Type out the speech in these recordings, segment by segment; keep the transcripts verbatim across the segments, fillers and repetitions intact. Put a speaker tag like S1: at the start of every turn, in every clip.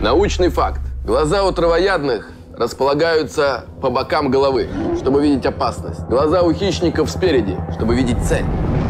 S1: Научный факт. Глаза у травоядных располагаются по бокам головы, чтобы видеть опасность. Глаза у хищников спереди, чтобы видеть цель.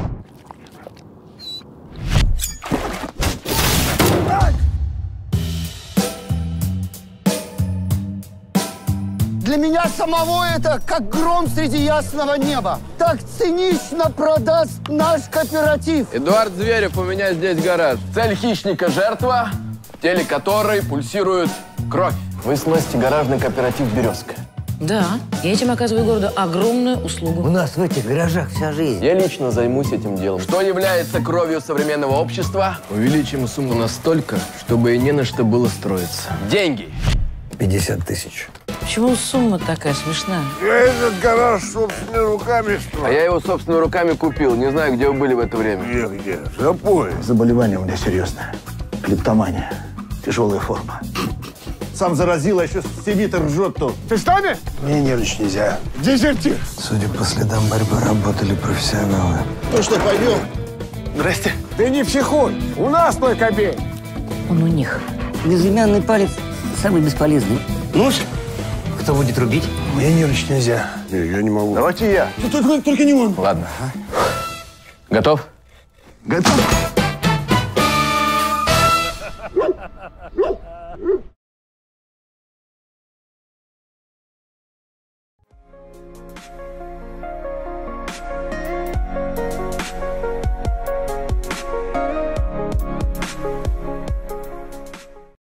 S2: Для меня самого это как гром среди ясного неба. Так цинично продаст наш кооператив.
S1: Эдуард Зверев, у меня здесь гараж. Цель хищника – жертва, в теле которой пульсирует кровь. Вы сносите гаражный кооператив «Березка».
S3: Да, я этим оказываю городу огромную услугу.
S4: У нас в этих гаражах вся жизнь.
S1: Я лично займусь этим делом. Что является кровью современного общества? Увеличим сумму настолько, чтобы и не на что было строиться. Деньги.
S4: пятьдесят тысяч.
S3: Почему сумма такая смешная?
S5: Я этот гараж собственными руками строил.
S1: А я его собственными руками купил. Не знаю, где вы были в это время.
S5: Где, где? Запой.
S4: Заболевание у меня серьезное. Клептомания. Тяжелая форма.
S6: Сам заразил, а еще сидит и ржет тут.
S5: Ты с нами?
S4: Мне нервничать нельзя.
S5: Дезертир.
S4: Судя по следам борьбы, работали профессионалы.
S6: Ну что, пойдем?
S1: Здрасте.
S5: Ты не психуй. У нас твой кобель.
S3: Он у них.
S7: Безымянный палец самый бесполезный.
S4: Ну, кто будет рубить? Мне нервничать нельзя.
S5: Не, я не могу.
S6: Давайте я.
S4: Только, только не он.
S1: Ладно. Готов?
S4: Готов?